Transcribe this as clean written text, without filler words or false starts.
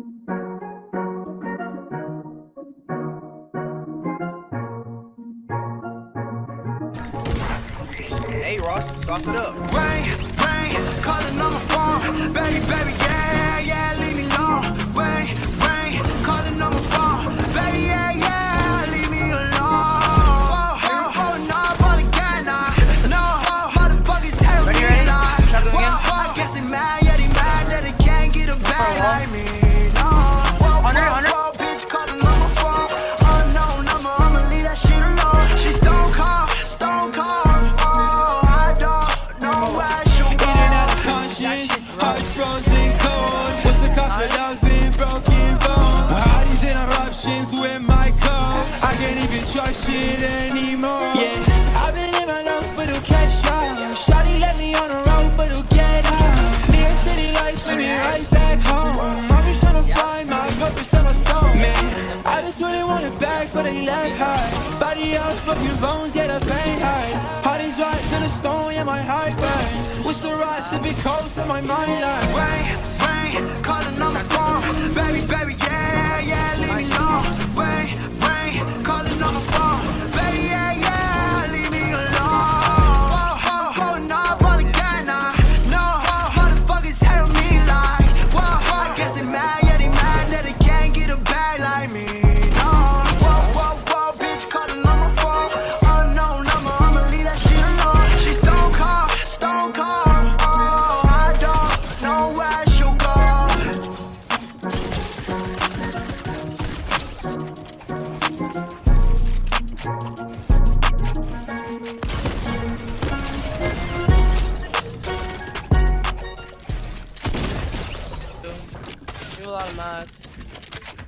Hey Ross, sauce it up. Rain, calling on my phone. Baby, yeah, leave me alone. Rain, calling on my phone. Baby, yeah, leave me alone. Rolling up all again, no, motherfuckers hate me like. I guess they mad, yeah, they mad that they can't get a bag like me. No, whoa, bitch calling on my phone. Unknown number, I'ma leave that shit alone. She stone cold. Frozen cold. What's the cost of loving broken bones? All these interruptions with my code. I can't even trust shit anymore. Yeah, I've been in my love, but it'll catch up. Shawty let me on the road, but it'll get up. New York City lights let me right back home. I'm just trying to find my purpose and my soul. Man, I just really want it back, but they left high. Body out, fucking bones, yeah, the pain hurts. Heart is right to the stone, yeah, my heart burns. What's the right to be close in my mind like? Rain, calling on my phone. Baby, yeah, leave me alone. Rain, calling on my phone. Baby, yeah, leave me alone. Rolling up all again, no, motherfuckers hate me like. I guess they mad, yeah, they mad that they can't get a bag like me. No, whoa, bitch calling on my phone. Unknown number, I'ma leave that shit alone. She's stone cold. Do a lot of mods.